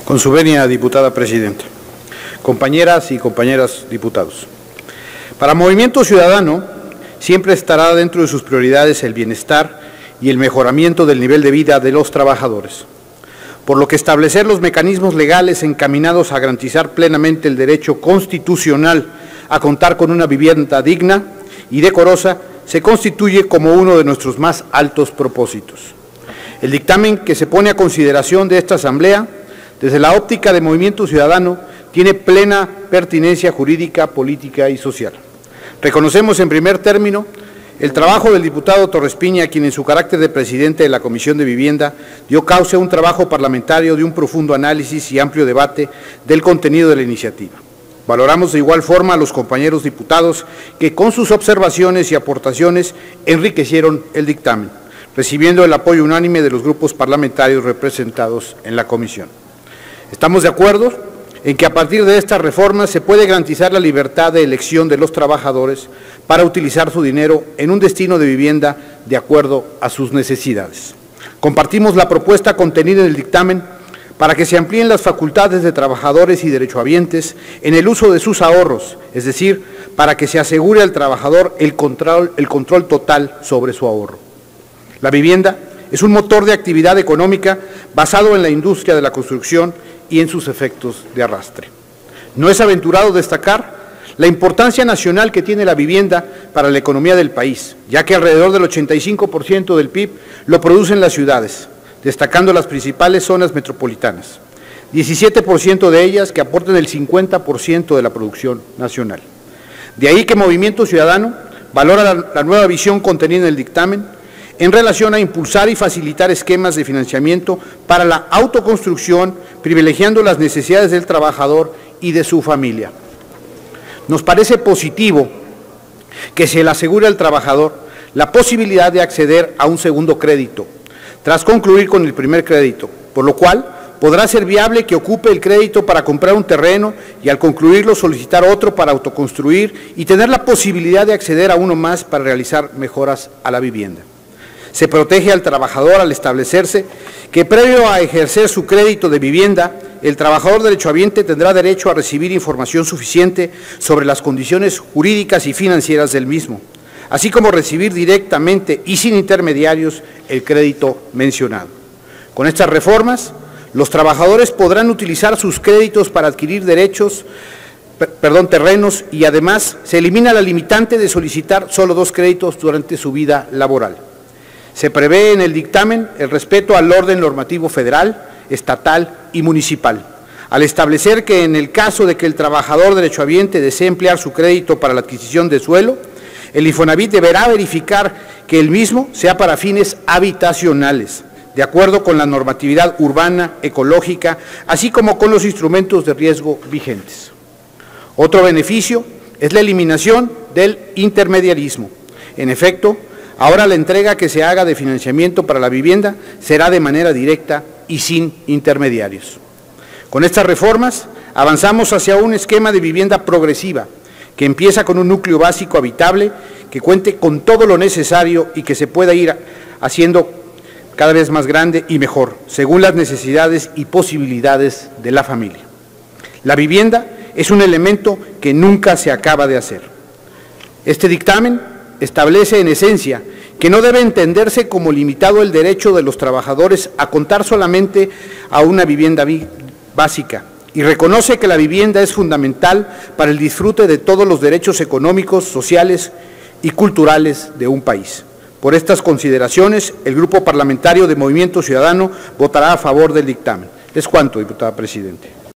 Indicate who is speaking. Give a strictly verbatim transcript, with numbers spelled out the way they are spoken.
Speaker 1: Con su venia, diputada presidenta. Compañeras y compañeros diputados. Para Movimiento Ciudadano, siempre estará dentro de sus prioridades el bienestar y el mejoramiento del nivel de vida de los trabajadores, por lo que establecer los mecanismos legales encaminados a garantizar plenamente el derecho constitucional a contar con una vivienda digna y decorosa se constituye como uno de nuestros más altos propósitos. El dictamen que se pone a consideración de esta Asamblea, desde la óptica de Movimiento Ciudadano, tiene plena pertinencia jurídica, política y social. Reconocemos en primer término el trabajo del diputado Torres Piña, quien en su carácter de presidente de la Comisión de Vivienda dio cauce a un trabajo parlamentario de un profundo análisis y amplio debate del contenido de la iniciativa. Valoramos de igual forma a los compañeros diputados que con sus observaciones y aportaciones enriquecieron el dictamen, recibiendo el apoyo unánime de los grupos parlamentarios representados en la comisión. Estamos de acuerdo en que a partir de estas reformas se puede garantizar la libertad de elección de los trabajadores para utilizar su dinero en un destino de vivienda de acuerdo a sus necesidades. Compartimos la propuesta contenida en el dictamen para que se amplíen las facultades de trabajadores y derechohabientes en el uso de sus ahorros, es decir, para que se asegure al trabajador el control, el control total sobre su ahorro. La vivienda es un motor de actividad económica basado en la industria de la construcción y en sus efectos de arrastre. No es aventurado destacar la importancia nacional que tiene la vivienda para la economía del país, ya que alrededor del ochenta y cinco por ciento del P I B lo producen las ciudades, destacando las principales zonas metropolitanas, diecisiete por ciento de ellas que aportan el cincuenta por ciento de la producción nacional. De ahí que Movimiento Ciudadano valora la, la nueva visión contenida en el dictamen en relación a impulsar y facilitar esquemas de financiamiento para la autoconstrucción, privilegiando las necesidades del trabajador y de su familia. Nos parece positivo que se le asegure al trabajador la posibilidad de acceder a un segundo crédito, tras concluir con el primer crédito, por lo cual podrá ser viable que ocupe el crédito para comprar un terreno y al concluirlo solicitar otro para autoconstruir y tener la posibilidad de acceder a uno más para realizar mejoras a la vivienda. Se protege al trabajador al establecerse que previo a ejercer su crédito de vivienda, el trabajador derechohabiente tendrá derecho a recibir información suficiente sobre las condiciones jurídicas y financieras del mismo, así como recibir directamente y sin intermediarios el crédito mencionado. Con estas reformas, los trabajadores podrán utilizar sus créditos para adquirir derechos, perdón, terrenos y además se elimina la limitante de solicitar solo dos créditos durante su vida laboral. Se prevé en el dictamen el respeto al orden normativo federal, estatal y municipal, al establecer que en el caso de que el trabajador derechohabiente desee emplear su crédito para la adquisición de suelo, el Infonavit deberá verificar que el mismo sea para fines habitacionales, de acuerdo con la normatividad urbana, ecológica, así como con los instrumentos de riesgo vigentes. Otro beneficio es la eliminación del intermediarismo. En efecto, ahora la entrega que se haga de financiamiento para la vivienda será de manera directa y sin intermediarios. Con estas reformas avanzamos hacia un esquema de vivienda progresiva que empieza con un núcleo básico habitable que cuente con todo lo necesario y que se pueda ir haciendo cada vez más grande y mejor, según las necesidades y posibilidades de la familia. La vivienda es un elemento que nunca se acaba de hacer. Este dictamen establece en esencia que no debe entenderse como limitado el derecho de los trabajadores a contar solamente a una vivienda básica y reconoce que la vivienda es fundamental para el disfrute de todos los derechos económicos, sociales y culturales de un país. Por estas consideraciones, el Grupo Parlamentario de Movimiento Ciudadano votará a favor del dictamen. Es cuanto, diputada presidente.